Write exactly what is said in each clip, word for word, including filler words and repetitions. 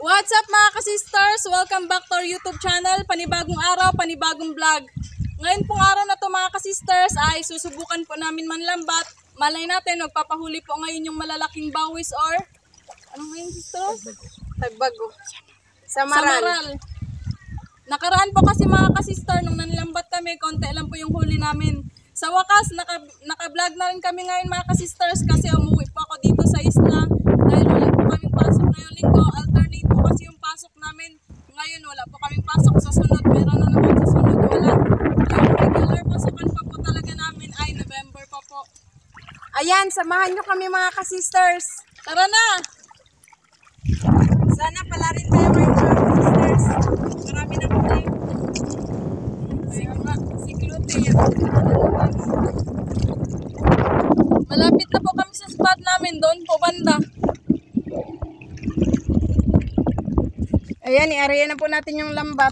What's up mga kasisters? Welcome back to our YouTube channel. Panibagong araw, panibagong vlog. Ngayon pong araw na to mga kasisters ay susubukan po namin manlambat. Malay natin, magpapahuli po ngayon yung malalaking bawis or ano ngayon sisters? Tagbago. Samaral. Samaral. Nakaraan po kasi mga kasister, nung nanlambat kami, konti lang po yung huli namin. Sa wakas, naka, naka-vlog na rin kami ngayon mga kasisters kasi umuwi po ako dito sa isla. Dahil wala po kaming pasok ngayong linggo. Alternate po kasi yung pasok namin. Ngayon wala po kaming pasok sa sunod. Meron na naman sa sunod. Wala. Yung regular pasokan pa po talaga namin ay November pa po. Ayan, samahan nyo kami mga kasisters. Tara na! Sana pala rin tayo ngayon mga kasisters. Marami na po tayo. Si Clute yan. Malapit na po kami sa spot namin. Doon po banda. Ayan, i-area na po natin yung lambat.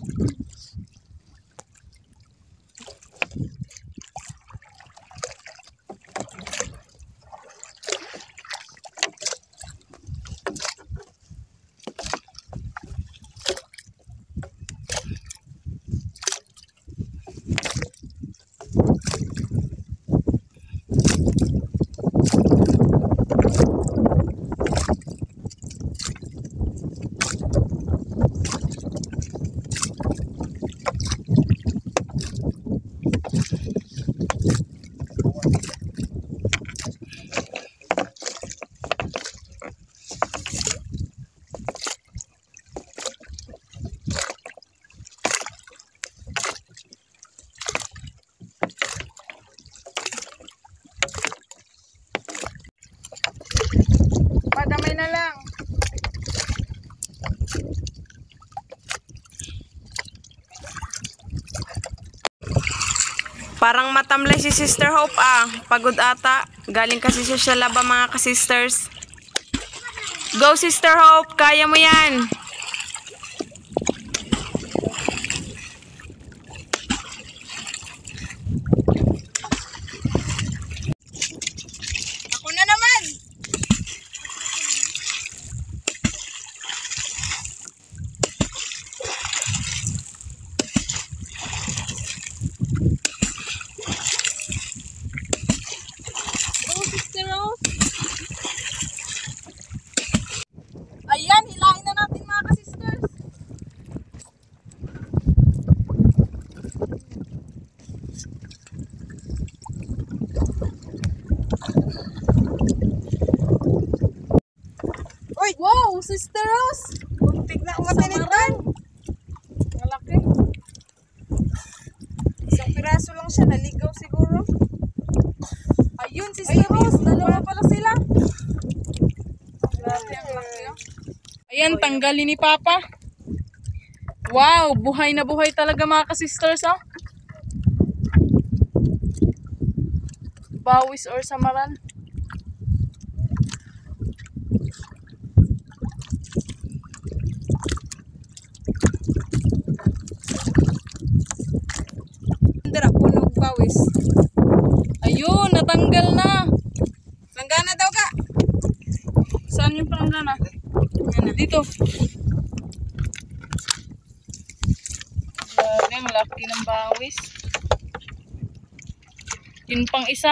Padamay na lang. Parang matamlay si Sister Hope ah. Pagod ata. Galing kasi siya sa laba mga kasisters. Go Sister Hope, kaya mo yan. Ako na naman. Ayan, hilahin na natin mga kasisters. Uy! Wow, sisters! Buntik na umatinitan. Malaki. Isang piraso lang siya. Naligaw siguro. Ayun, Sister Rose. Dalawa pala sila. Grabe ang laki. Oh. Ayan, tanggalin ni Papa. Wow, buhay na buhay talaga mga kasisters, oh. Bawis or samaran. Dara, punog bawis. Ayun, natanggal na. Langgana daw ka. Saan yung panggana? Dito. Grabe, malaki ng bawis. Yun pang isa.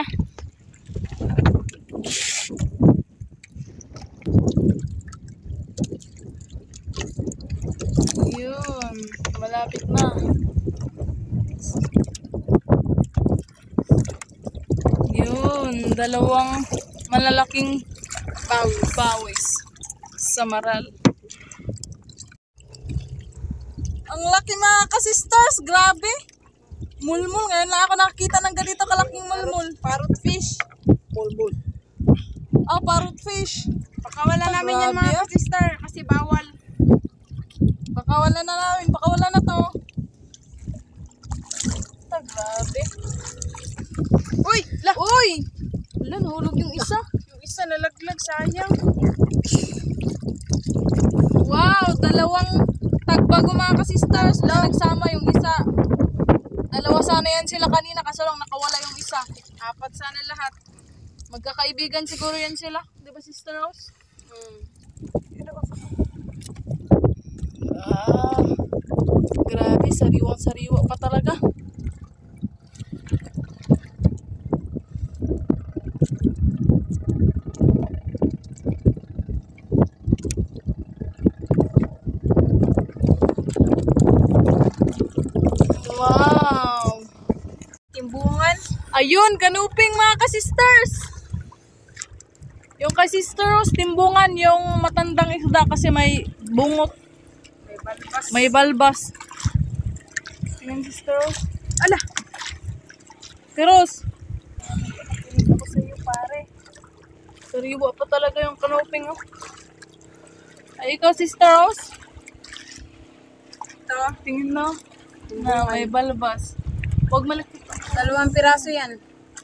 Yun, malapit na. Yun, dalawang malalaking Bawis. bawis. Samaral. Ang laki mga kasisters, grabe. Mulmul, ngayon lang ako nakakita ng ganito kalaking mulmul. Parrot fish. Mulmul. Oh, parrot fish. Pakawala Ah, namin yan grabe, mga ah. sister kasi bawal. Pakawala na namin, pakawala na to. Ito, grabe. Uy! La! Uy! Wala, nahulog yung isa. Yung isa nalaglag, sayang. Wow, dalawang tagbago mga kasisters. Lang nagsama yung isa. Dalawa sana yan sila kanina kaso lang nakawala yung isa. Apat sana lahat. Magkakaibigan siguro yan sila. Di ba Sister Rose? Hmm. sariwang sariwa pa talaga. Wow! Timbungan. Ayun, kanuping mga ka-sisters. Yung ka-sisters, timbungan yung matandang isda kasi may bungot. May balbas. May balbas. Tingnan sisters. Ala! Kiros! Tingin ako sa iyo pare. Sariwa pa talaga yung kanuping oh. Ay ikaw sisters. Ito. Tingin na. Na may balbas. Huwag malaki pa. Dalawang piraso yan.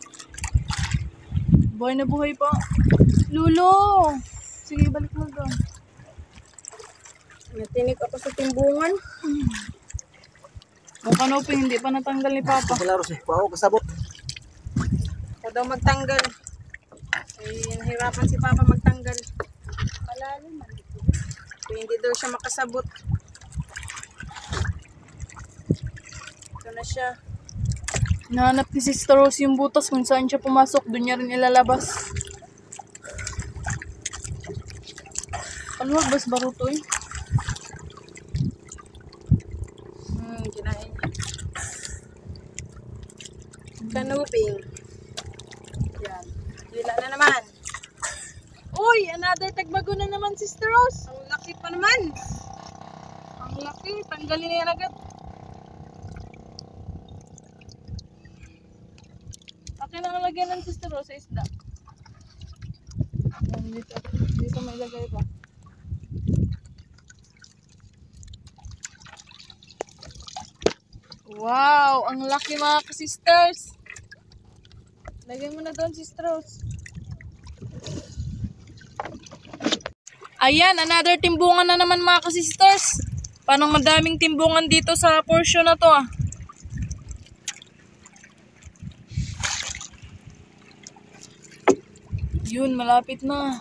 Buhay na buhay pa. Lulo! Sige, balik mo doon. Natinig ako sa timbungan. Ang kanuping hindi pa natanggal ni Papa. Kalaros eh, pao kasabot. Ako daw magtanggal. Eh, nahirapan si Papa magtanggal. Malalim man. So, hindi daw siya makasabot. Ito na siya. Nahanap ni Sister Rose yung butas kung saan siya pumasok. Doon niya rin ilalabas. Paluwag bas baruto eh. Hmm, kinain niya. Kanuping. Yan. Hila na naman. Uy, another tagbago na naman Sister Rose. Ang laki pa naman. Ang laki, tanggalin na yan agad. Akin ang lagyan ng Sister Rose sa isda. Yan, Dito, dito may lagay pa. Wow, ang laki mga ka-sisters. Lagyan mo na doon, Sister Rose. Ayan, another timbungan na naman mga ka-sisters. Parang madaming timbungan dito sa portion na to ah. Yun, malapit na.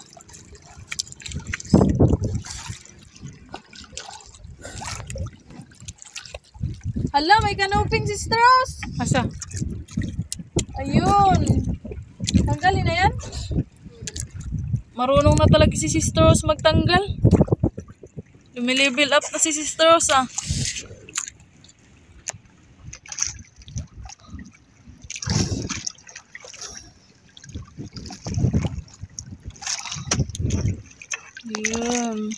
Hala, may kanuping Sister Rose. Asa? Ayun. Tanggalin na yan. Marunong na talaga si Sister Rose magtanggal. Lumilevel up na si Sister Rose ah. Yun.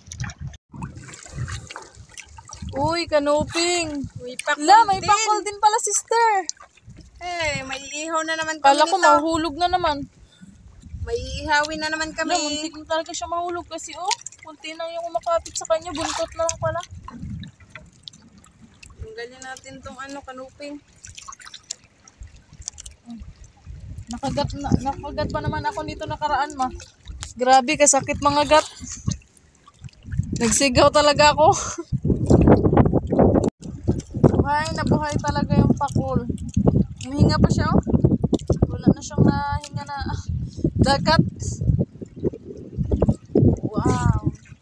Uy, kanuping. Uy, pakul La, may din. pakol din pala, sister. Eh, may ihaw na naman kami Kala ko nito. mahulog na naman. May ihawin na naman Kami. kami. Muntik na talaga siya mahulog kasi oh, kunti lang yung umakapit sa kanya, buntot na lang pala. Tanggalin natin tong ano, kanuping. Nakagat na, nakagat pa naman ako dito nakaraan ma. Grabe, kasakit mga gat. Nagsigaw talaga ako. Buhay na buhay talaga yung pakul. Humihinga pa siya oh. Wala na siyang nahinga na ah, dagat. Wow.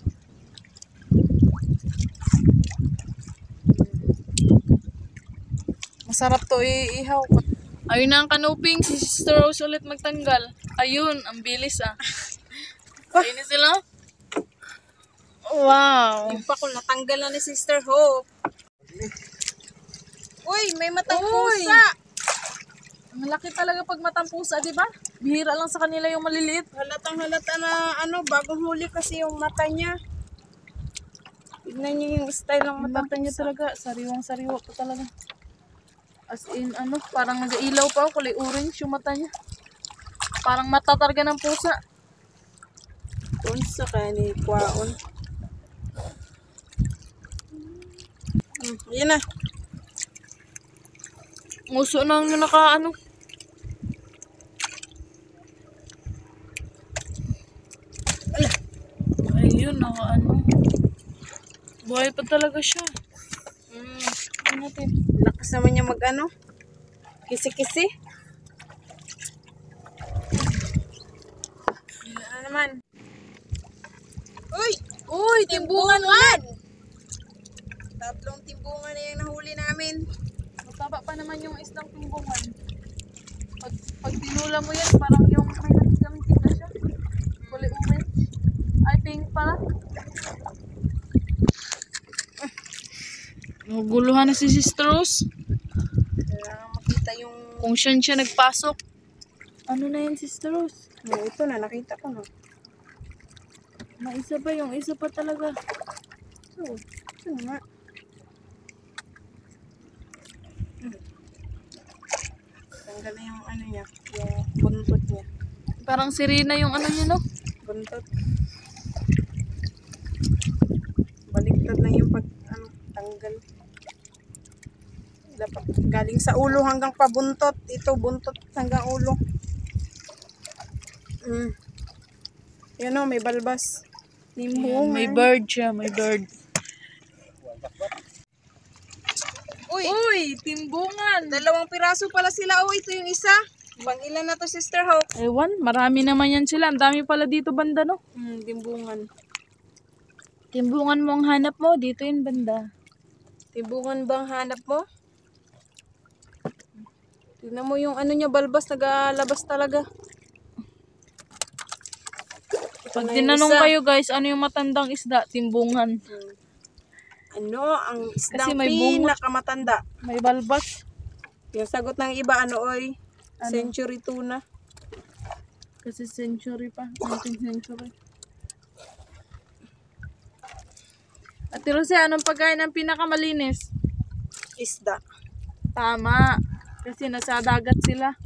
Masarap to iihaw. Ayun na ang kanuping, si Sister Rose ulit magtanggal. Ayun, ang bilis ah. Ayun na sila. Wow. Yung pakul, natanggal na ni Sister Hope. Uy, may matang Uy. pusa. Ang laki talaga pag matampusa, di ba? Bihira lang sa kanila yung maliliit. Halatang halata na ano, bagong huli kasi yung mata niya. Tignan niyo yung style ng Ang mata. mata niya talaga, sariwang sariwa pa talaga. As in, ano, parang nag-ailaw pa, kulay orange yung mata niya. Parang mata talaga ng pusa. Unsa kaya ni Kwaon. Hmm, yun na. Nguso na yung naka, ano. Ayun, naka, ano. Buhay pa talaga siya. Hmm, Ano natin? lakas naman niya mag ano. Kisi-kisi. Wala na naman. Uy! Uy, timbungan ulit! Tatlong timbungan na yung nahuli namin. Mataba pa naman yung isdang timbungan. Pag, pag tinula mo yan, parang yung may nagkamtig na siya. Kulay orange. Ay, pink pala. Naguluhan na si Sister Rose. Kailangan makita yung... Kung saan siya nagpasok. Ano na yan, Sister Rose? No, ito na, nakita ko na. May isa pa, yung isa pa talaga. So, ito nga. Hmm. Tanggal na yung ano niya, yung buntot niya. Parang sirena yung ano niya, no? Buntot. Baliktad lang yung pag, ano, tanggal. Dapat galing sa ulo hanggang pabuntot. Ito, buntot hanggang ulo. Mm. Yan o, may balbas. Nimbungan. May bird siya, may bird. Uy! Uy, timbungan! Dalawang piraso pala sila. Oh, ito yung isa. Pang ilan na to, Sister Hope? Ewan, marami naman yan sila. Ang dami pala dito banda, no? Hmm, timbungan. Timbungan mo ang hanap mo, dito yung banda. Timbungan bang hanap mo? Tignan mo yung ano niya, balbas, nagalabas talaga. Ito Pag na yung tinanong isa. kayo guys, ano yung matandang isda? Timbungan. Hmm. Ano ang isdang Kasi may bungot. pinakamatanda? May balbas. Yung sagot ng iba, ano oy? Ano? Century tuna. Kasi century pa. nineteenth century. Ate Rose, anong pagkain ang pinakamalinis? Isda. Tama. Kasi nasa dagat sila.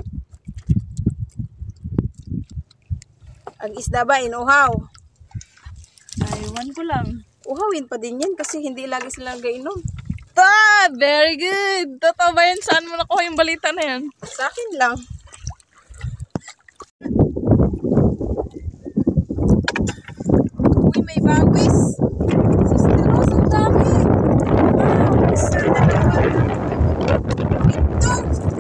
Ang isda ba, inuhaw? Aywan ko lang. Uhawin pa din yan kasi hindi lagi silang gainom. Ah, very good. Totoo ba yan? Saan mo nakuha yung balita na yan? Sa akin lang. Uy, may bawis. Sister Rose, ang dami. Wow, isa na naman. Ito.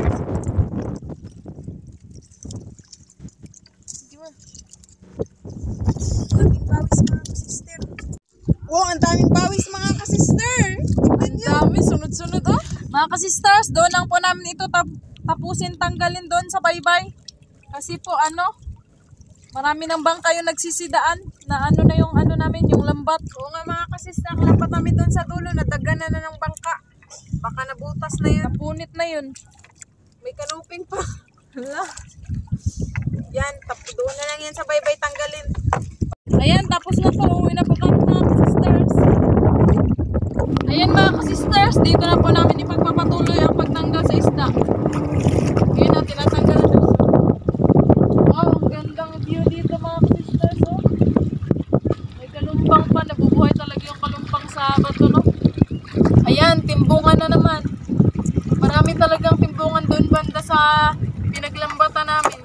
Daming bawis mga kasister. Wow, ang daming bawis mga kasister. Ang dami, sunod-sunod oh. Mga kasisters, doon lang po namin ito tap tapusin tanggalin doon sa baybay. Kasi po ano, marami ng bangka yung nagsisidaan na ano na yung ano namin, yung lambat. Oo nga mga kasister, lapat namin doon sa dulo, nadaganan na ng bangka. Baka nabutas na yun. Napunit na yun. May kanuping pa. Hala. Yan, tap doon na lang yan sa baybay tanggalin. Ayan, tapos na po. Uwi na po kami mga kasisters. Ayan mga kasisters, dito na po namin ipagpapatuloy ang pagtanggal sa isda. Ngayon na, tinatanggal na siya. Wow, ang gandang view dito mga kasisters. Oh. May kalumpang pa, nabubuhay talaga yung kalumpang sa bato, no? Ayan, timbungan na naman. Marami talagang timbungan doon banda sa pinaglambatan namin.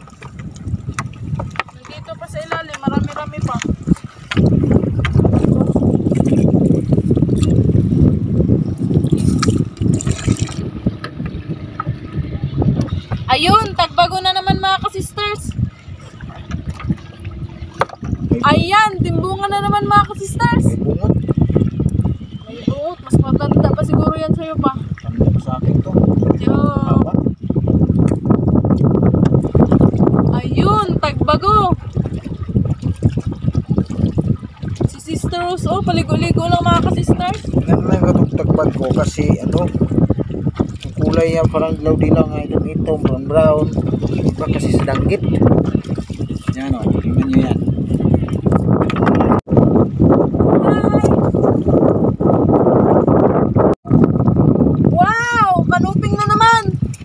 Nandito pa sa ilalim, marami-rami pa. Ayun, tagbago na naman mga kasisters. Ayan, timbungan na naman mga kasisters. Bungot. May bungot, mas matanda pa siguro yan sa'yo pa. Tanda pa sa akin to. Yo. Haba. Ayun, tagbago. Si Sister Rose, oh, paligo-ligo lang mga kasisters. Yan lang katugtagbag ko kasi ano, yung kulay yan parang dilaw-dilaw nga itong ito, brown brown. Iba kasi sa danggit. Yan o, tingnan nyo yan. Wow, kanuping na naman.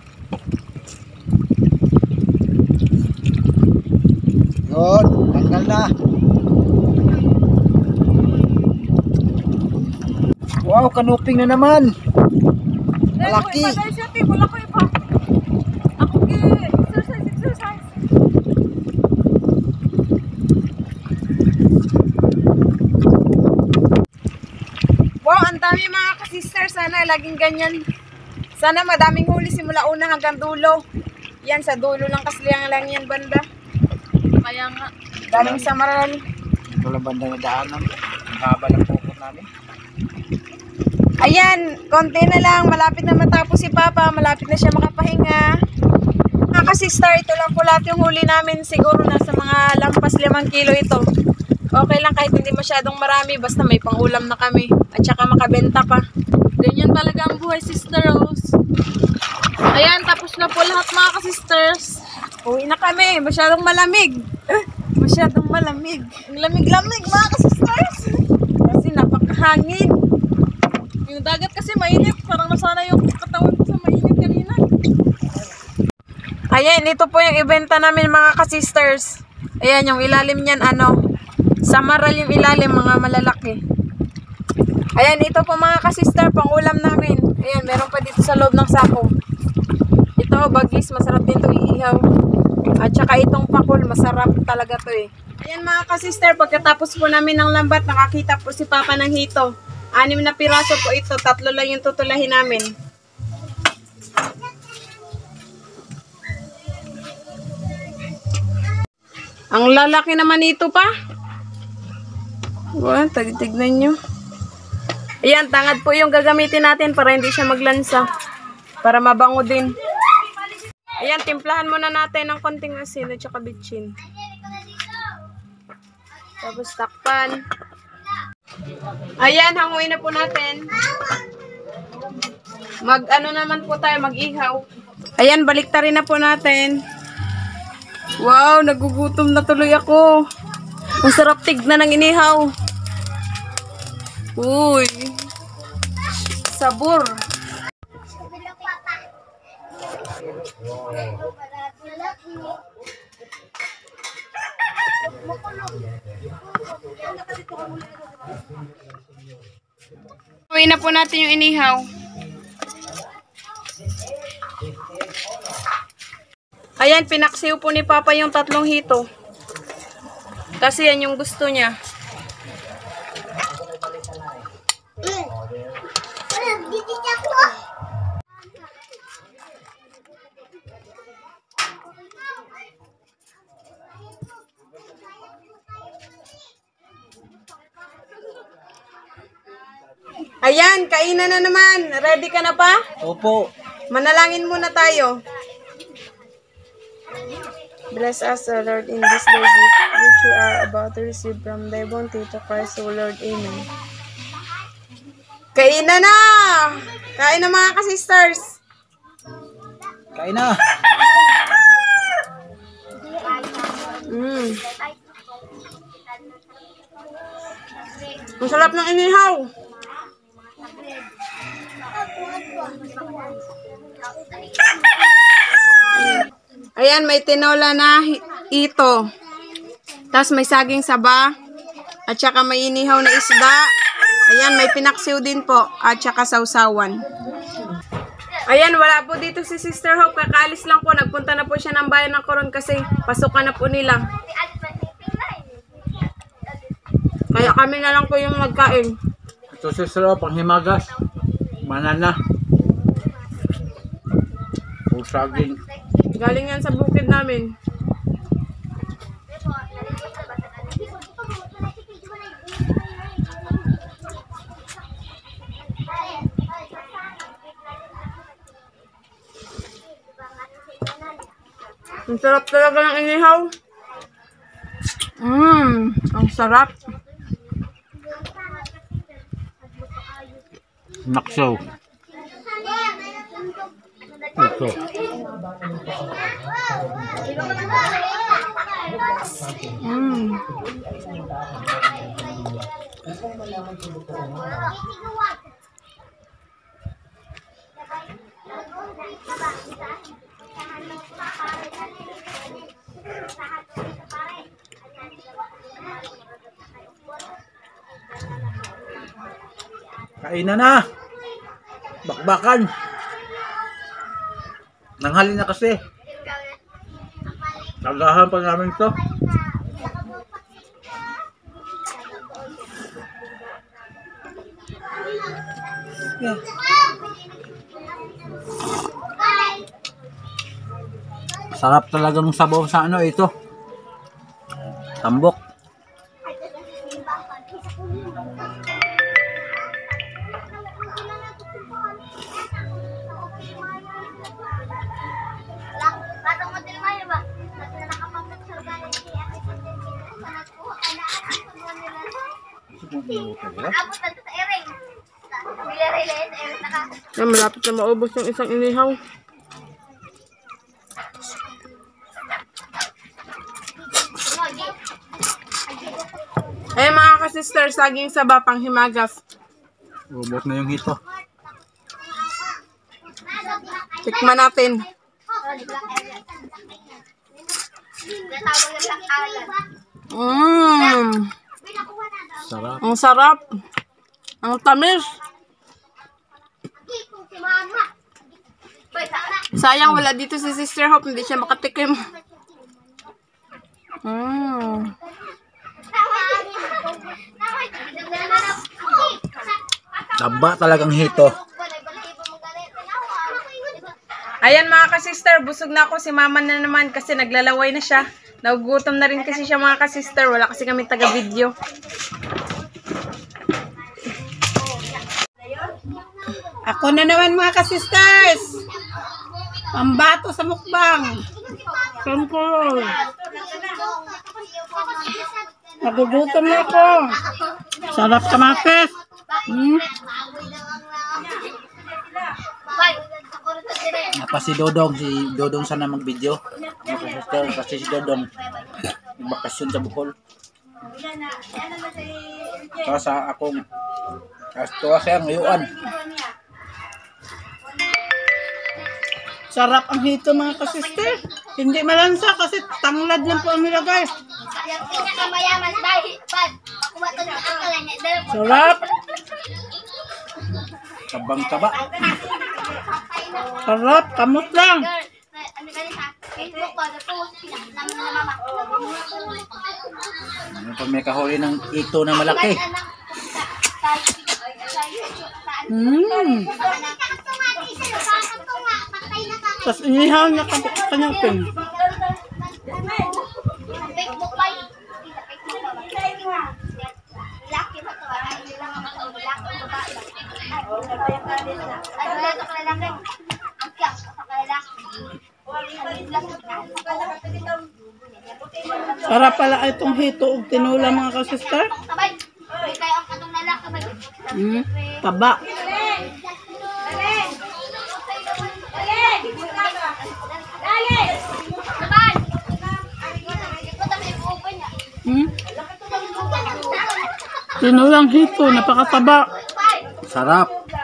Yun, tanggal na. Wow, kanuping na naman. Malaki. Patay siya, te. Wala ko iba. Ako, ge. Exercise, exercise. Wow, ang dami mga kasister. Sana laging ganyan. Sana madaming huli simula una hanggang dulo. Yan, sa dulo lang kasi lang lang yan banda. Kaya nga. Galing sa Maral. Ito lang banda na daanan. Ang haba ng pupot namin. Ayan, konti na lang. Malapit na matapos si Papa. Malapit na siya makapahinga. Mga ka-sister, ito lang po lahat yung huli namin. Siguro nasa mga lampas limang kilo ito. Okay lang kahit hindi masyadong marami. Basta may pangulam na kami. At saka makabenta pa. Ganyan talaga ang buhay, Sister Rose. Ayan, tapos na po lahat mga ka-sisters. Uwi na kami. Masyadong malamig. Masyadong malamig. Ang lamig-lamig mga ka-sisters. Kasi napakahangin. Yung dagat kasi mainit. Parang nasana yung katawan ko sa mainit kanina. Ayan, ito po yung ibenta namin mga ka-sisters. Ayan, yung ilalim niyan, ano, samaral yung ilalim, mga malalaki. Ayan, ito po mga ka-sister, pang ulam namin. Ayan, meron pa dito sa loob ng sako. Ito, bagis, masarap din to iihaw. At saka itong pakul, masarap talaga to eh. Ayan mga ka-sister, pagkatapos po namin ng lambat, nakakita po si Papa ng hito. Anim na piraso po ito, tatlo lang yung tutulahin namin. Ang lalaki naman ito pa. Wow, tignan nyo. Ayan, tangad po yung gagamitin natin para hindi siya maglansa. Para mabango din. Ayan, timplahan muna natin ng konting asin at saka bitchin. Tapos takpan. Ayan, hanguin na po natin. Mag ano naman po tayo, mag-ihaw. Ayan, baliktarin na po natin. Wow, nagugutom na tuloy ako. Ang sarap tignan ng inihaw. Uy. Sabor. Uwi na po natin yung inihaw. Ayan, pinaksiw po ni Papa yung tatlong hito. Kasi yan yung gusto niya. Ayan, kainan na naman. Ready ka na pa? Opo. Manalangin muna tayo. Bless us, O Lord, in this day gift which we are about to receive from thy bounty to Christ, O Lord. Amen. Kain na na! Kain na mga ka-sisters! Kain na! Mm. Ang sarap ng inihaw! Ayan, may tinola na ito. Tapos may saging saba. At saka may inihaw na isda. Ayan, may pinaksiw din po. At saka sausawan. Ayan, wala po dito si Sister Hope. Kakaalis lang po. Nagpunta na po siya ng bayan ng Coron kasi pasukan na po nila. Kaya kami na lang po yung nagkain. Ito si Sir, panghimagas. Manana. O saging. Galing yan sa bukid namin. Ang sarap talaga ng inihaw. Mmm, ang sarap. Nakso. Ito. Mm. Kain na na. Bakbakan. Nanghali na kasi. Tagahan pa namin to. Yeah. Sarap talaga ng sabaw sa ano ito. Tambok. Yan, malapit na maubos yung isang inihaw. Eh mga ka-sister, saging saba pang himagas. Ubot na yung hito. Tikman natin. Mmm. Sarap. Ang sarap. Ang tamis. Sayang wala dito si Sister Hope, hindi siya makatikim. Mmm. Taba talagang hito. Ayan mga ka-sister, busog na ako. Si mama na naman kasi naglalaway na siya. Nagugutom na rin kasi siya mga ka-sister. Wala kasi kami taga-video. Ako na naman mga ka-sisters. Pambato sa mukbang. Siyempre. Nagugutom na ako. Sarap kamatis. Hmm? Napa si Dodong, si Dodong sana mag-video. Mga sister, kasi si Dodong bakasyon sa Bohol. Kaya sa akong kasto siya ngayuan. Sarap ang hito mga ka-sister. Hindi malansa kasi tanglad lang po ang nilagay. Sarap. Tabang taba. Sarap. Kamot lang. Ano pa may kahuli ng ito na malaki. Hmm. Tapos inihaw niya ka kanyang pin. Sarap pala itong hito ug tinula mga ka-sister. Hmm. Taba. Hmm? Tinulang hito, napakataba. Sarap.